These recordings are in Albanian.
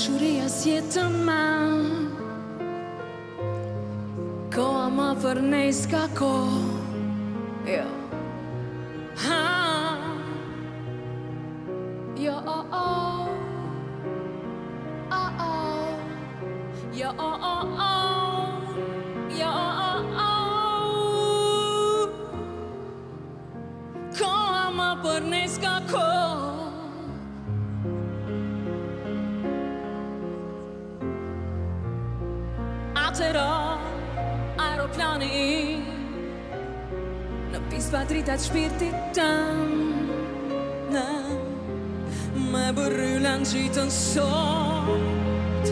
dashuria s'jetën ma koha ma për nej s'ka ko jo ha jo oh oh oh oh jo oh oh oh jo oh oh koha ma për nej s'ka ko Atëra aeroplani në pis pa dritat shpirtit tëm në me bërryllën gjitën sot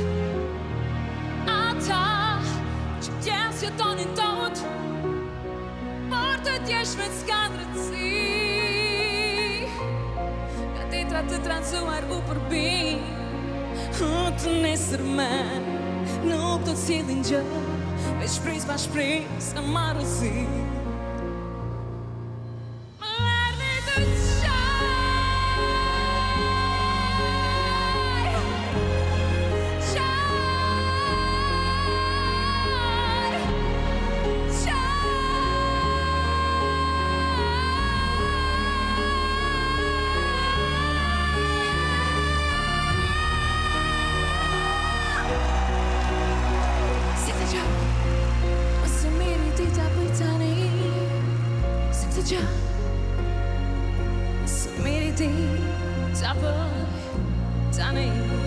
ata që tjesë jetonin tot por të tjesh me s'kan rëtësi ka tetra të transuar u përbi të nesër me nuk do t'sillin gjë veç shpris pa shpris e marrësi më erdhi të Së miri ti t'a bëj tani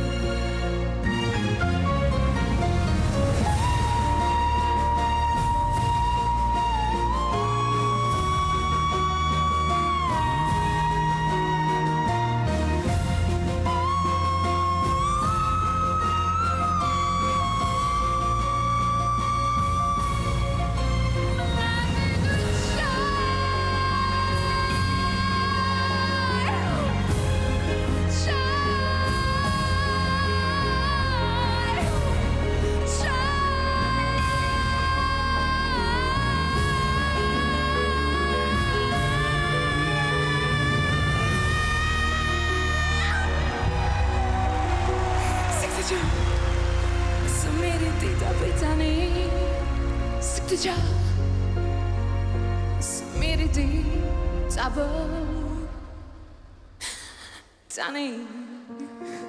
Së miri ti t'a bëj tani Së këtë gjë Së miri ti t'a bëj tani